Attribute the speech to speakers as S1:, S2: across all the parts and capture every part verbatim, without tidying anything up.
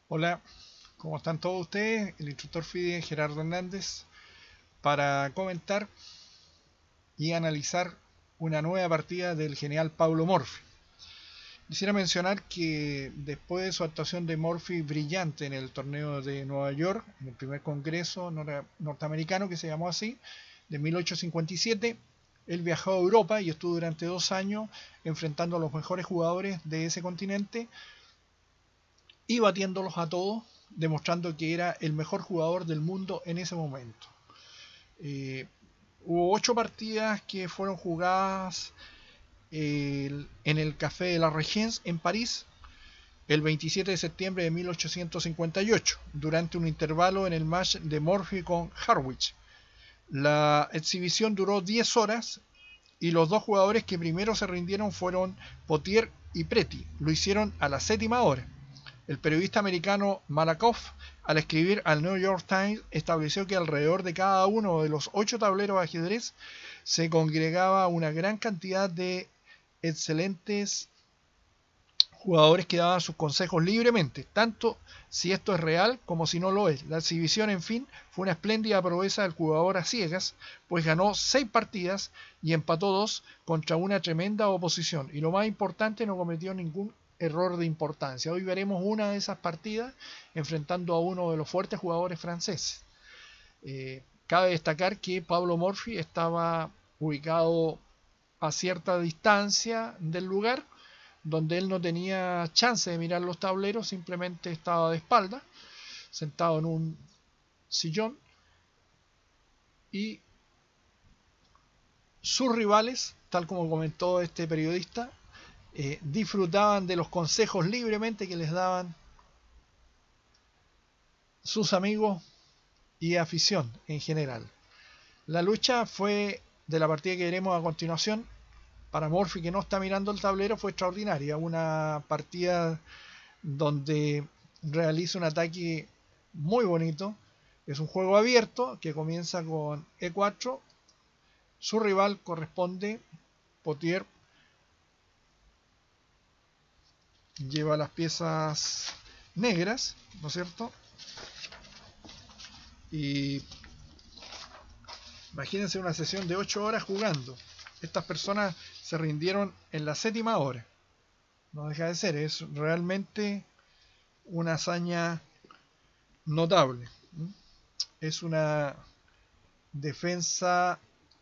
S1: Hola, ¿cómo están todos ustedes? El instructor FIDE Gerardo Hernández para comentar y analizar una nueva partida del genial Paulo Morphy. Quisiera mencionar que después de su actuación de Morphy brillante en el torneo de Nueva York, en el primer congreso norteamericano que se llamó así, de mil ochocientos cincuenta y siete, él viajó a Europa y estuvo durante dos años enfrentando a los mejores jugadores de ese continente y batiéndolos a todos, demostrando que era el mejor jugador del mundo en ese momento. Eh, Hubo ocho partidas que fueron jugadas eh, en el Café de la Regence en París el veintisiete de septiembre de mil ochocientos cincuenta y ocho, durante un intervalo en el match de Morphy con Harwich. La exhibición duró diez horas y los dos jugadores que primero se rindieron fueron Potier y Preti. Lo hicieron a la séptima hora. El periodista americano Malakoff, al escribir al New York Times, estableció que alrededor de cada uno de los ocho tableros de ajedrez se congregaba una gran cantidad de excelentes jugadores que daban sus consejos libremente, tanto si esto es real como si no lo es. La exhibición, en fin, fue una espléndida proeza del jugador a ciegas, pues ganó seis partidas y empató dos contra una tremenda oposición. Y lo más importante, no cometió ningún error de importancia. Hoy veremos una de esas partidas enfrentando a uno de los fuertes jugadores franceses. Eh, cabe destacar que Pablo Morphy estaba ubicado a cierta distancia del lugar, donde él no tenía chance de mirar los tableros, simplemente estaba de espalda, sentado en un sillón, y sus rivales, tal como comentó este periodista, eh, disfrutaban de los consejos libremente que les daban sus amigos y afición en general. La lucha fue, de la partida que veremos a continuación, para Morphy, que no está mirando el tablero, fue extraordinaria. Una partida donde realiza un ataque muy bonito. Es un juego abierto que comienza con E cuatro. Su rival corresponde, Potier, lleva las piezas negras, ¿no es cierto? Y imagínense una sesión de ocho horas jugando. Estas personas se rindieron en la séptima hora. No deja de ser, es realmente una hazaña notable. Es una defensa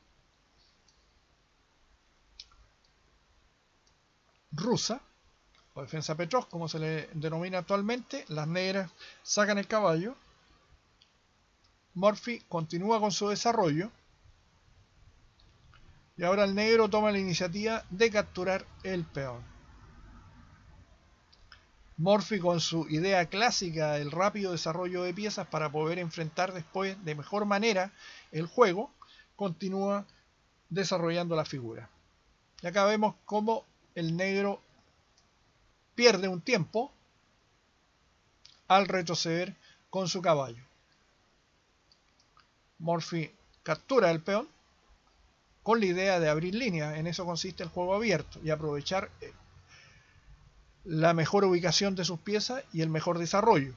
S1: rusa, o defensa Petrov, como se le denomina actualmente. Las negras sacan el caballo. Morphy continúa con su desarrollo. Y ahora el negro toma la iniciativa de capturar el peón. Morphy, con su idea clásica del rápido desarrollo de piezas para poder enfrentar después de mejor manera el juego, continúa desarrollando la figura. Y acá vemos cómo el negro pierde un tiempo al retroceder con su caballo. Morphy captura el peón con la idea de abrir líneas. En eso consiste el juego abierto y aprovechar la mejor ubicación de sus piezas y el mejor desarrollo.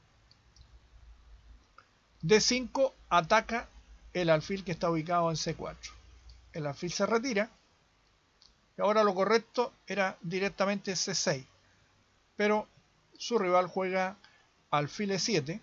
S1: D cinco ataca el alfil que está ubicado en C cuatro. El alfil se retira y ahora lo correcto era directamente C seis, pero su rival juega alfil E siete.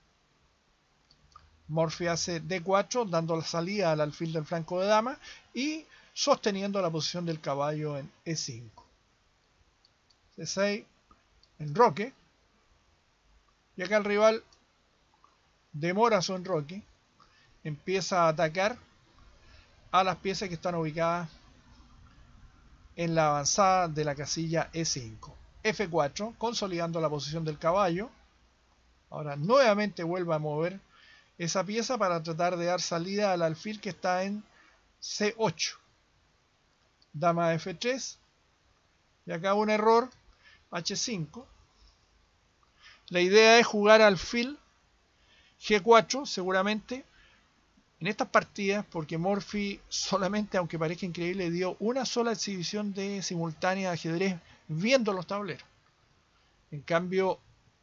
S1: Morphy hace D cuatro, dando la salida al alfil del flanco de dama y sosteniendo la posición del caballo en E cinco. C seis, enroque, y acá el rival demora su enroque, empieza a atacar a las piezas que están ubicadas en la avanzada de la casilla E cinco. F cuatro, consolidando la posición del caballo. Ahora nuevamente vuelve a mover esa pieza para tratar de dar salida al alfil que está en C ocho. Dama F tres. Y acá un error, H cinco. La idea es jugar alfil G cuatro, seguramente, en estas partidas, porque Morphy solamente, aunque parezca increíble, dio una sola exhibición de simultánea de ajedrez viendo los tableros. En cambio,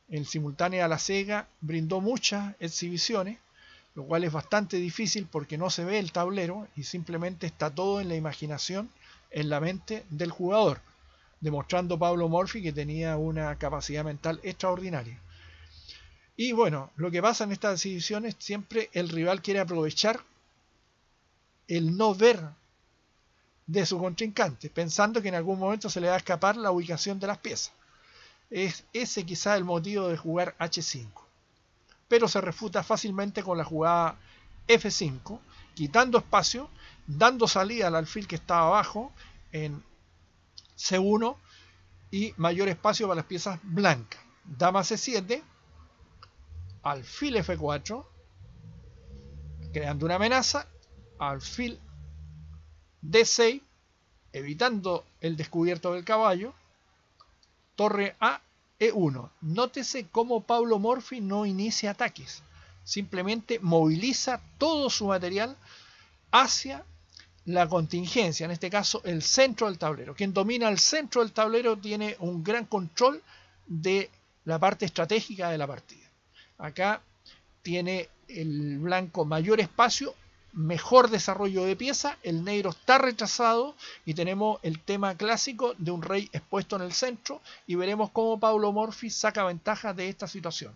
S1: en simultánea a la Sega brindó muchas exhibiciones, lo cual es bastante difícil porque no se ve el tablero y simplemente está todo en la imaginación, en la mente del jugador, demostrando Pablo Morphy que tenía una capacidad mental extraordinaria. Y bueno, lo que pasa en estas exhibiciones, siempre el rival quiere aprovechar el no ver de su contrincante, pensando que en algún momento se le va a escapar la ubicación de las piezas. Es ese quizá el motivo de jugar hache cinco. Pero se refuta fácilmente con la jugada efe cinco, quitando espacio, dando salida al alfil que estaba abajo en ce uno y mayor espacio para las piezas blancas. Dama ce siete, alfil efe cuatro, creando una amenaza, alfil de seis, evitando el descubierto del caballo, torre a e uno. Nótese cómo Pablo Morphy no inicia ataques, simplemente moviliza todo su material hacia la contingencia, en este caso el centro del tablero. Quien domina el centro del tablero tiene un gran control de la parte estratégica de la partida. Acá tiene el blanco mayor espacio, mejor desarrollo de pieza, el negro está retrasado y tenemos el tema clásico de un rey expuesto en el centro, y veremos cómo Pablo Morphy saca ventaja de esta situación.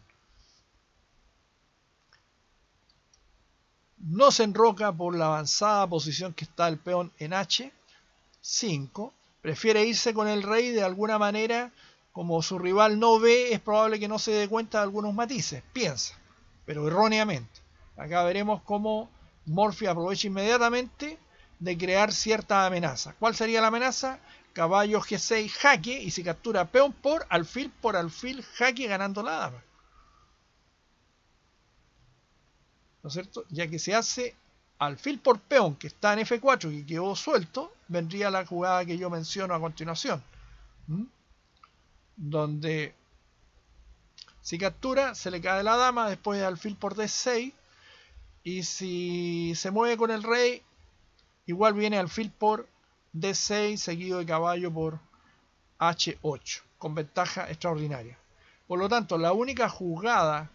S1: No se enroca por la avanzada posición que está el peón en hache cinco, prefiere irse con el rey de alguna manera. Como su rival no ve, es probable que no se dé cuenta de algunos matices, piensa, pero erróneamente. Acá veremos cómo Morphy aprovecha inmediatamente de crear cierta amenaza. ¿Cuál sería la amenaza? Caballo ge seis jaque, y se captura peón por alfil por alfil jaque, ganando la dama. ¿No es cierto? Ya que se hace alfil por peón, que está en efe cuatro, que quedó suelto, vendría la jugada que yo menciono a continuación. ¿Mm? Donde si captura, se le cae la dama después de alfil por de seis, y si se mueve con el rey, igual viene alfil por de seis seguido de caballo por hache ocho, con ventaja extraordinaria. Por lo tanto, la única jugada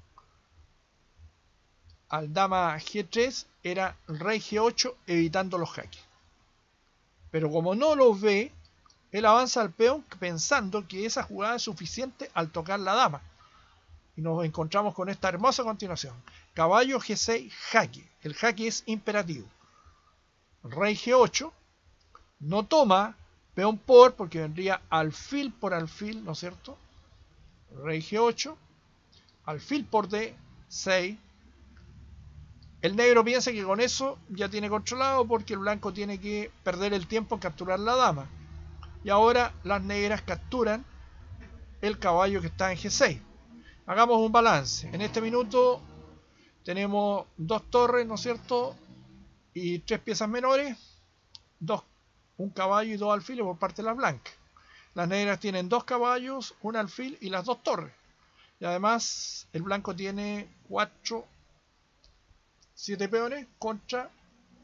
S1: al dama ge tres era rey ge ocho, evitando los jaques. Pero como no lo ve, él avanza al peón pensando que esa jugada es suficiente al tocar la dama. Y nos encontramos con esta hermosa continuación. Caballo ge seis jaque. El jaque es imperativo. Rey ge ocho. No toma peón por, porque vendría alfil por alfil, ¿no es cierto? Rey ge ocho. Alfil por de seis. El negro piensa que con eso ya tiene controlado, porque el blanco tiene que perder el tiempo en capturar la dama. Y ahora las negras capturan el caballo que está en ge seis. Hagamos un balance. En este minuto tenemos dos torres, ¿no es cierto? Y tres piezas menores. Dos, un caballo y dos alfiles por parte de las blancas. Las negras tienen dos caballos, un alfil y las dos torres. Y además el blanco tiene cuatro, siete peones contra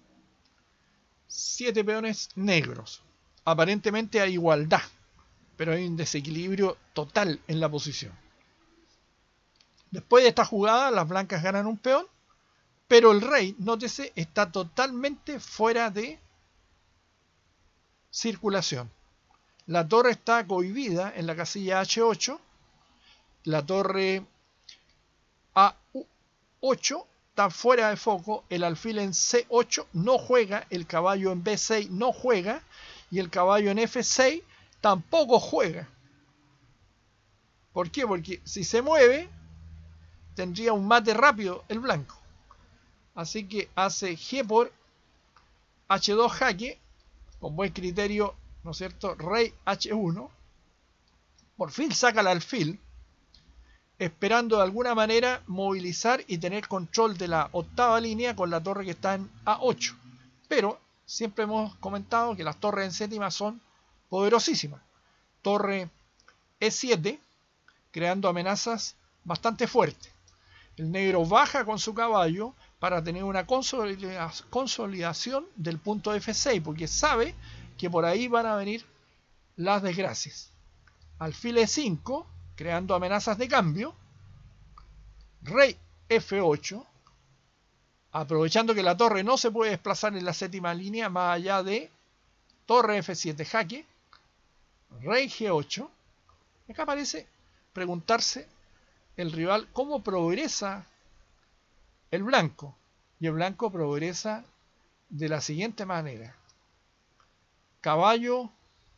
S1: siete peones negros. Aparentemente hay igualdad, pero hay un desequilibrio total en la posición. Después de esta jugada, las blancas ganan un peón, pero el rey, nótese, está totalmente fuera de circulación. La torre está cohibida en la casilla hache ocho, la torre a ocho está fuera de foco, el alfil en ce ocho no juega, el caballo en be seis no juega, y el caballo en efe seis tampoco juega. ¿Por qué? Porque si se mueve, tendría un mate rápido el blanco. Así que hace G por hache dos jaque, con buen criterio, ¿no es cierto? Rey hache uno. Por fin saca el alfil, esperando de alguna manera movilizar y tener control de la octava línea con la torre que está en a ocho. Pero siempre hemos comentado que las torres en séptima son poderosísimas. Torre e siete, creando amenazas bastante fuertes. El negro baja con su caballo para tener una consolidación del punto efe seis, porque sabe que por ahí van a venir las desgracias. Alfil e cinco, creando amenazas de cambio. Rey F ocho, aprovechando que la torre no se puede desplazar en la séptima línea más allá de torre F siete jaque, Rey G ocho. Acá aparece preguntarse el rival cómo progresa el blanco, y el blanco progresa de la siguiente manera: caballo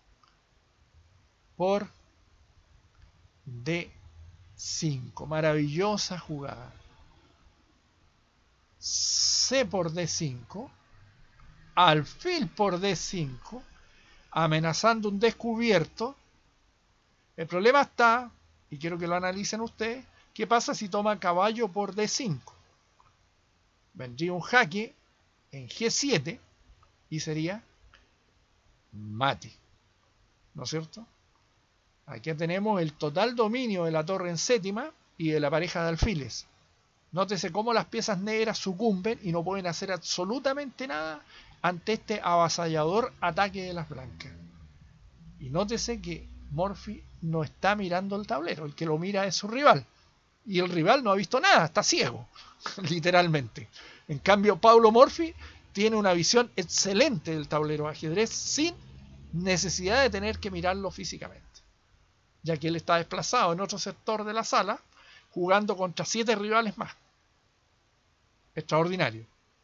S1: por D cinco, maravillosa jugada. C por D cinco, alfil por D cinco, amenazando un descubierto. El problema está, y quiero que lo analicen ustedes, ¿qué pasa si toma caballo por D cinco? Vendría un jaque en G siete y sería mate, ¿no es cierto? Aquí tenemos el total dominio de la torre en séptima y de la pareja de alfiles. Nótese cómo las piezas negras sucumben y no pueden hacer absolutamente nada ante este avasallador ataque de las blancas. Y nótese que Morphy no está mirando el tablero, el que lo mira es su rival. Y el rival no ha visto nada, está ciego, literalmente. En cambio, Paulo Morphy tiene una visión excelente del tablero de ajedrez sin necesidad de tener que mirarlo físicamente, ya que él está desplazado en otro sector de la sala, jugando contra siete rivales más. Extraordinario.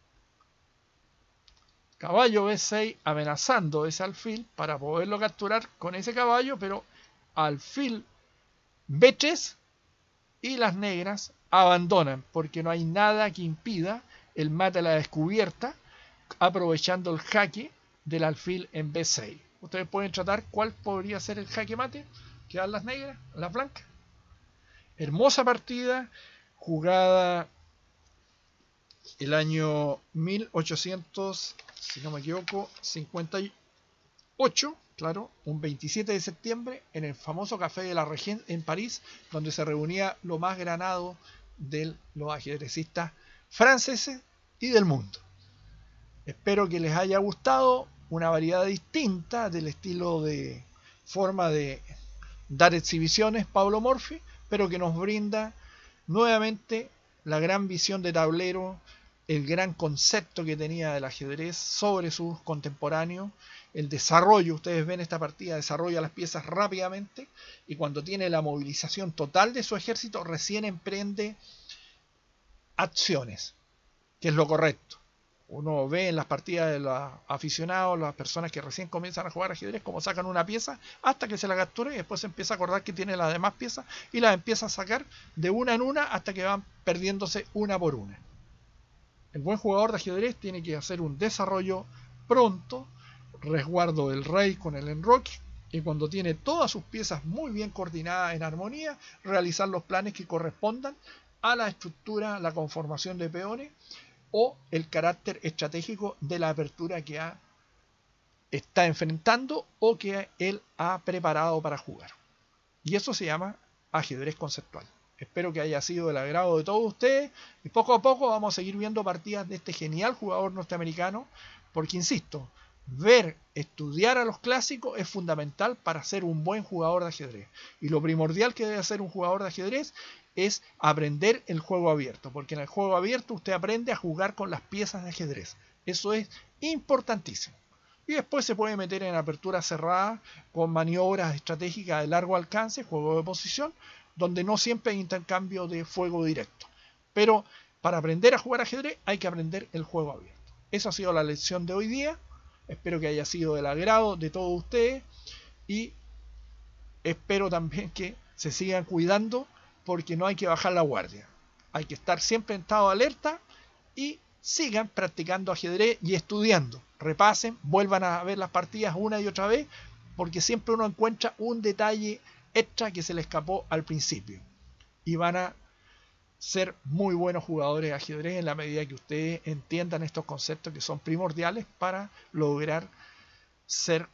S1: Caballo B seis amenazando ese alfil para poderlo capturar con ese caballo, pero alfil B tres y las negras abandonan porque no hay nada que impida el mate a la descubierta, aprovechando el jaque del alfil en B seis. Ustedes pueden tratar cuál podría ser el jaque mate que dan las negras, las blancas. Hermosa partida, jugada el año mil ochocientos, si no me equivoco, cincuenta y ocho, claro, un veintisiete de septiembre, en el famoso Café de la Regente en París, donde se reunía lo más granado de los ajedrecistas franceses y del mundo. Espero que les haya gustado, una variedad distinta del estilo de forma de dar exhibiciones Paulo Morphy, pero que nos brinda nuevamente la gran visión de tablero, el gran concepto que tenía del ajedrez sobre sus contemporáneos, el desarrollo. Ustedes ven esta partida, desarrolla las piezas rápidamente y cuando tiene la movilización total de su ejército recién emprende acciones, que es lo correcto. Uno ve en las partidas de los aficionados, las personas que recién comienzan a jugar ajedrez, cómo sacan una pieza hasta que se la captura y después se empieza a acordar que tiene las demás piezas y las empieza a sacar de una en una hasta que van perdiéndose una por una. El buen jugador de ajedrez tiene que hacer un desarrollo pronto, resguardo del rey con el enroque, y cuando tiene todas sus piezas muy bien coordinadas en armonía, realizar los planes que correspondan a la estructura, la conformación de peones o el carácter estratégico de la apertura que ha, está enfrentando o que él ha preparado para jugar. Y eso se llama ajedrez conceptual. Espero que haya sido del agrado de todos ustedes y poco a poco vamos a seguir viendo partidas de este genial jugador norteamericano, porque insisto, ver, estudiar a los clásicos es fundamental para ser un buen jugador de ajedrez. Y lo primordial que debe hacer un jugador de ajedrez es aprender el juego abierto, porque en el juego abierto usted aprende a jugar con las piezas de ajedrez. Eso es importantísimo. Y después se puede meter en apertura cerrada con maniobras estratégicas de largo alcance, juego de posición, donde no siempre hay intercambio de fuego directo. Pero para aprender a jugar ajedrez hay que aprender el juego abierto. Esa ha sido la lección de hoy día. Espero que haya sido del agrado de todos ustedes y espero también que se sigan cuidando, porque no hay que bajar la guardia. Hay que estar siempre en estado de alerta y sigan practicando ajedrez y estudiando. Repasen, vuelvan a ver las partidas una y otra vez, porque siempre uno encuentra un detalle extra que se le escapó al principio. Y van a ser muy buenos jugadores de ajedrez en la medida que ustedes entiendan estos conceptos que son primordiales para lograr ser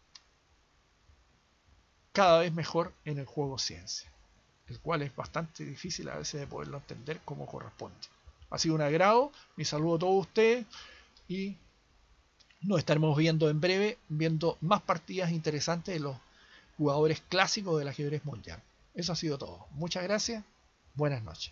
S1: cada vez mejor en el juego ciencia, el cual es bastante difícil a veces de poderlo entender como corresponde. Ha sido un agrado, mi saludo a todos ustedes y nos estaremos viendo en breve, viendo más partidas interesantes de los jugadores clásicos del ajedrez mundial. Eso ha sido todo. Muchas gracias. Buenas noches.